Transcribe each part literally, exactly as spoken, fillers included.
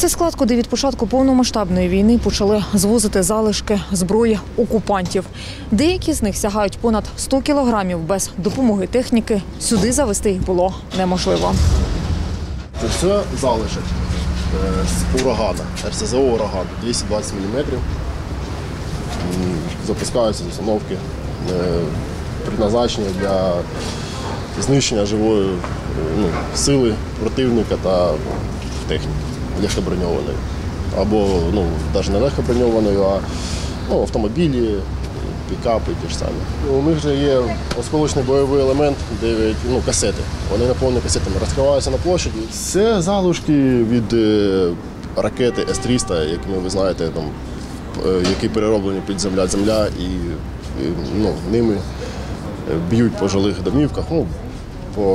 Це склад, куди від початку повномасштабної війни почали звозити залишки зброї окупантів. Деякі з них сягають понад сто кілограмів. Без допомоги техніки сюди завести їх було неможливо. Це все залишок з урагана, ер ес зе о «Ураган», двісті двадцять міліметрів. Запускаються з установки, призначені для знищення живої ну, сили противника та техніки легкоброньованої. Або ну, навіть не легкоброньованої, а ну, автомобілі, пікапи ті ж самі. У них же є осколочний бойовий елемент, дев'ять ну, касети. Вони наповнені касетами, розкриваються на площаді. Це залишки від ракети ес триста, як ви знаєте, там, які перероблені під земля-земля і, і ну, ними б'ють по жилих домівках. Ну, по...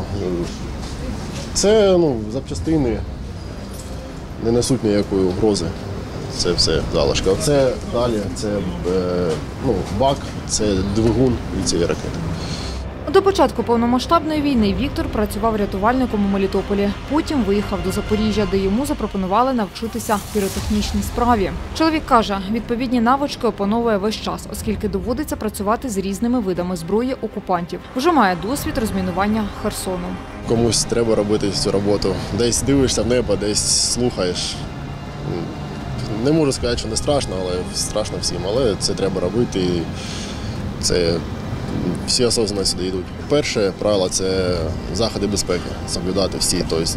Це ну, запчастини не несуть ніякої угрози. Це все залишки. Це далі, це ну, бак, це двигун і цієї ракети. До початку повномасштабної війни Віктор працював рятувальником у Мелітополі. Потім виїхав до Запоріжжя, де йому запропонували навчитися піротехнічній справі. Чоловік каже, відповідні навички опановує весь час, оскільки доводиться працювати з різними видами зброї окупантів. Вже має досвід розмінування Херсону. Комусь треба робити цю роботу. Десь дивишся в небо, десь слухаєш. Не можу сказати, що не страшно, але страшно всім. Але це треба робити. Це всі осознанно сюди йдуть. Перше правило – це заходи безпеки, соблюдати всі. Тобто,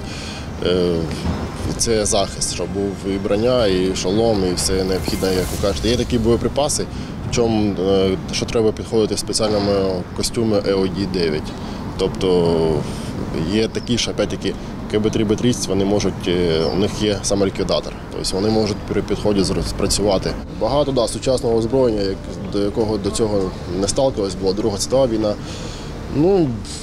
це захист, щоб був і броня, і шолом, і все необхідне, як ви кажете. Є такі боєприпаси, в чому, що треба підходити в спеціальному костюмі і о ді дев'ять. Тобто є такі, що опять-таки ке бе три бе тридцять, вони можуть, у них є самоліквідатор, тобто вони можуть при підході спрацювати. Багато да, сучасного озброєння, до якого до цього не сталкивалися, була Друга світова війна. Ну,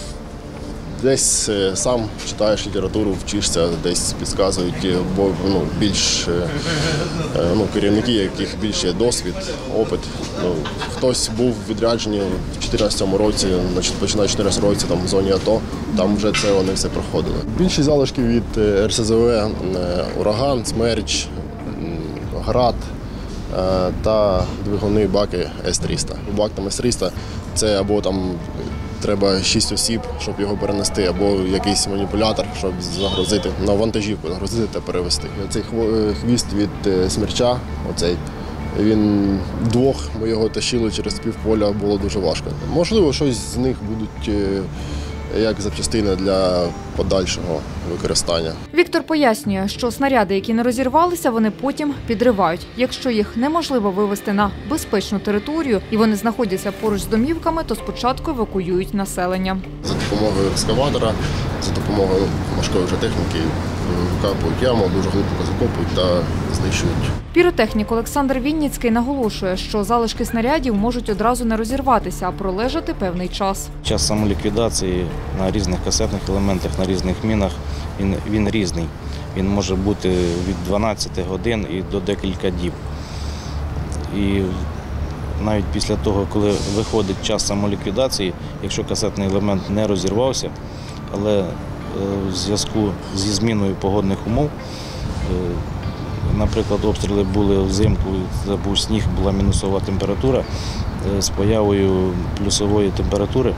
десь сам читаєш літературу, вчишся, десь підказують бо, ну, більш ну, керівники, яких більше досвід, опит. Ну, хтось був відряджений у дві тисячі чотирнадцятому році, починаючи чотирнадцятого році там, в зоні АТО, там вже це вони все проходили. Більшість залишків від ер ес зе о «Ураган», «Смерч», «Град» та двигуни баки ес триста. Бак там ес триста – це або там треба шість осіб, щоб його перенести, або якийсь маніпулятор, щоб загрузити на вантажівку, загрузити та перевезти. Цей хвіст від «Смерча», оцей, він двох, ми його тащили через півполя, було дуже важко. Можливо, щось з них будуть як запчастини для подальшого використання. Віктор пояснює, що снаряди, які не розірвалися, вони потім підривають. Якщо їх неможливо вивезти на безпечну територію і вони знаходяться поруч з домівками, то спочатку евакуюють населення. За допомогою екскаватора, за допомогою важкої вже техніки викопують яму, дуже глибоко закопують та знищують. Піротехнік Олександр Вінницький наголошує, що залишки снарядів можуть одразу не розірватися, а пролежати певний час. Час самоліквідації на різних касетних елементах, на різних мінах, він, він різний. Він може бути від дванадцяти годин і до декілька діб. І навіть після того, коли виходить час самоліквідації, якщо касетний елемент не розірвався, але в зв'язку зі зміною погодних умов, наприклад, обстріли були взимку, був сніг, була мінусова температура, з появою плюсової температури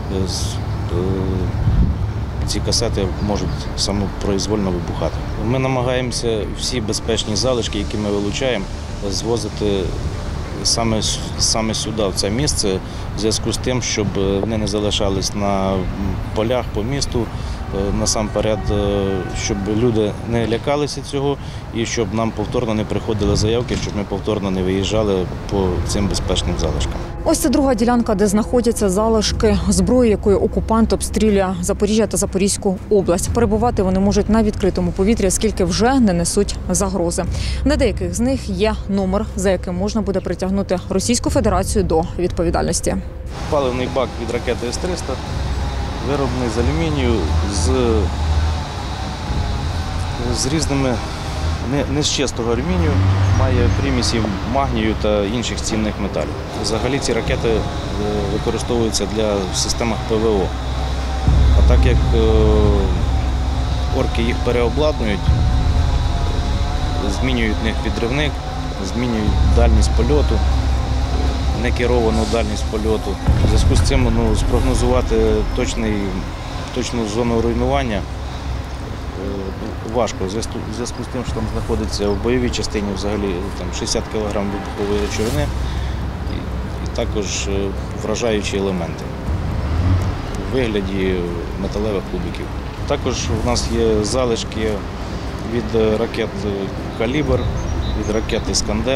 ці касети можуть самопроізвольно вибухати. Ми намагаємося всі безпечні залишки, які ми вилучаємо, звозити саме, саме сюди, в це місце, в зв'язку з тим, щоб вони не залишались на полях по місту, насамперед, щоб люди не лякалися цього і щоб нам повторно не приходили заявки, щоб ми повторно не виїжджали по цим безпечним залишкам. Ось це друга ділянка, де знаходяться залишки зброї, якою окупант обстрілює Запоріжжя та Запорізьку область. Перебувати вони можуть на відкритому повітрі, оскільки вже не несуть загрози. На деяких з них є номер, за яким можна буде притягнути Російську Федерацію до відповідальності. Паливний бак від ракети ес триста. Вироблений з алюмінію, з, з різними, не, не з чистого алюмінію, має примісі магнію та інших цінних металів. Взагалі ці ракети використовуються для в системах пе ве о. А так як орки їх переобладнують, змінюють в них підривник, змінюють дальність польоту, некеровану дальність польоту. У зв'язку з цим ну, спрогнозувати точний, точну зону руйнування важко. У зв'язку з тим, що там знаходиться в бойовій частині взагалі там, шістдесят кілограмів вибухової речовини і, і також вражаючі елементи у вигляді металевих кубиків. Також у нас є залишки від ракет «Калібр», від ракет «Іскандер».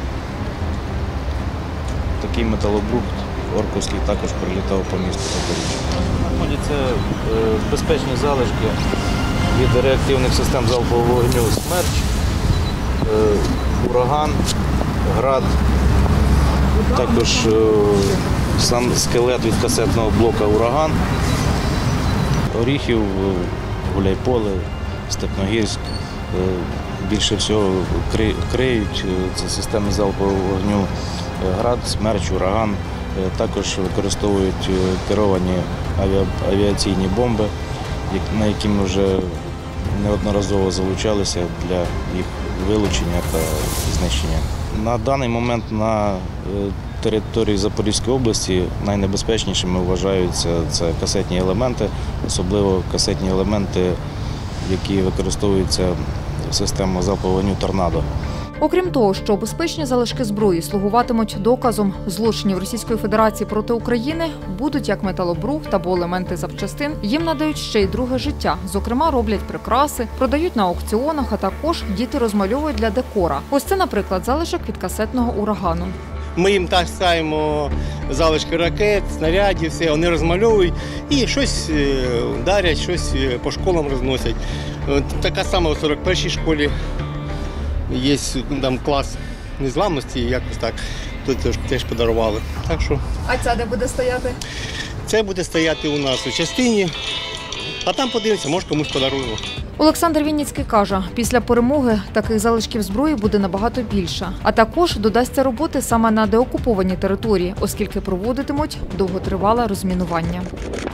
Такий металобрухт орківський також прилітав по місту Запоріжжя. Знаходяться безпечні залишки від реактивних систем залпового вогню «Смерч», «Ураган», «Град», також сам скелет від касетного блока «Ураган», Оріхів, Гуляйполе, Степногірськ. Більше всього криють ці системи залпового вогню «Град», «Смерч», «Ураган». Також використовують керовані авіаційні бомби, на які ми вже неодноразово залучалися для їх вилучення та знищення. На даний момент на території Запорізької області найнебезпечнішими вважаються це касетні елементи, особливо касетні елементи, які використовуються в системах залпового вогню «Торнадо». Окрім того, що безпечні залишки зброї слугуватимуть доказом злочинів Російської Федерації проти України, будуть як металобрухт або елементи запчастин, їм надають ще й друге життя. Зокрема, роблять прикраси, продають на аукціонах, а також діти розмальовують для декора. Ось це, наприклад, залишок від касетного «Урагану». Ми їм так ставимо залишки ракет, снарядів, все, вони розмальовують і щось дарять, щось по школам розносять. Така сама у сорок першій школі. Є там клас незламності, якось так, тут теж подарували. Так що, а ця де буде стояти? Це буде стояти у нас у частині, а там подивимося, може комусь подаруємо. Олександр Вінницький каже, після перемоги таких залишків зброї буде набагато більше. А також додасться роботи саме на деокупованій території, оскільки проводитимуть довготривале розмінування.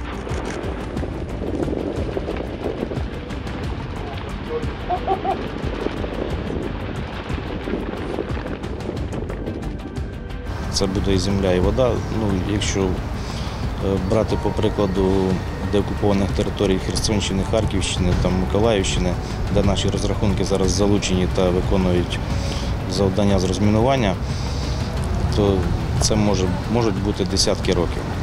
Це буде і земля, і вода. Ну, якщо брати, по прикладу, деокупованих територій Херсонщини, Харківщини, там, Миколаївщини, де наші розрахунки зараз залучені та виконують завдання з розмінування, то це може, можуть бути десятки років.